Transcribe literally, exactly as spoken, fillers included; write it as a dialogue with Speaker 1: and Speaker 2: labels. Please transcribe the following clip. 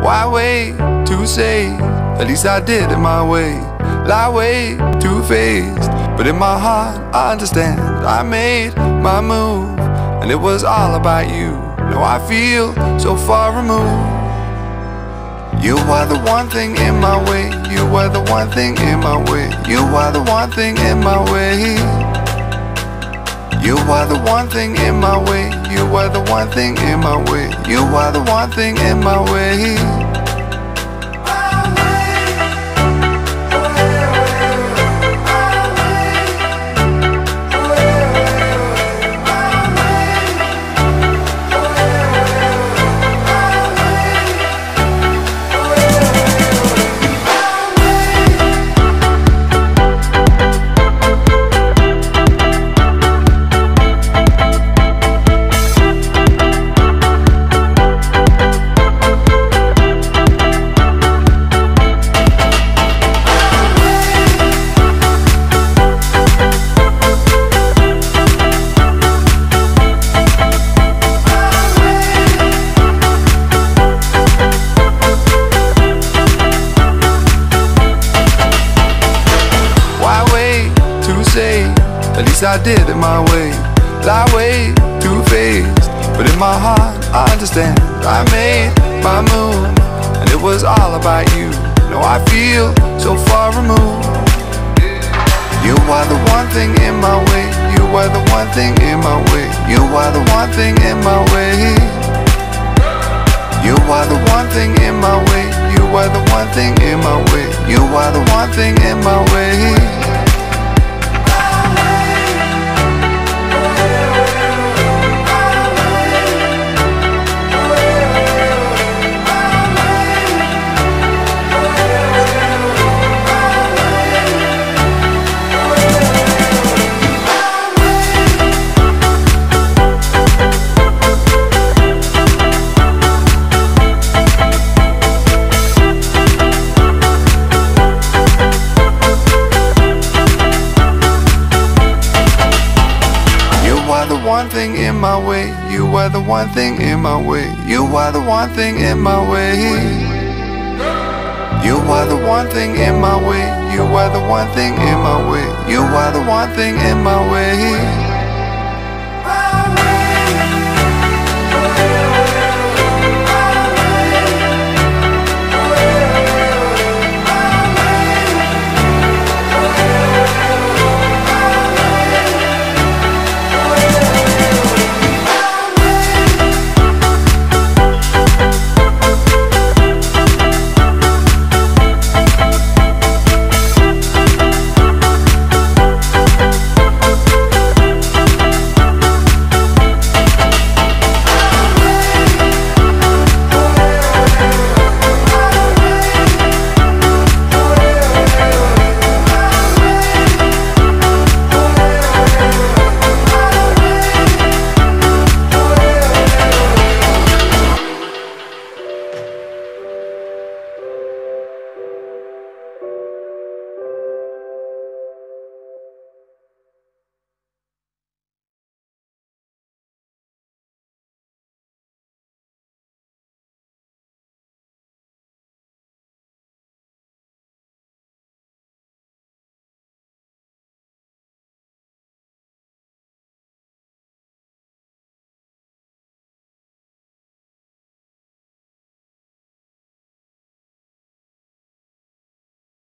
Speaker 1: Why wait to say? At least I did it my way. Lie way too faced, but in my heart I understand. I made my move, and it was all about you. Now I feel so far removed. You are the one thing in my way. You are the one thing in my way. You are the one thing in my way. You are the one thing in my way. You are the one thing in my way. You are the one thing in my way. At least I did it my way. Lie way too faced, but in my heart I understand. I made my move, and it was all about you. Now I feel so far removed. You are the one thing in my way. You are the one thing in my way. You are the one thing in my way. You are the one thing in my way. You are the one thing in my way. You are the one thing in my way. You are the one thing in my way. You are the one thing in my way. You are the one thing in my way. You are the one thing in my way. You are the one thing in my way. You are the one thing in my way.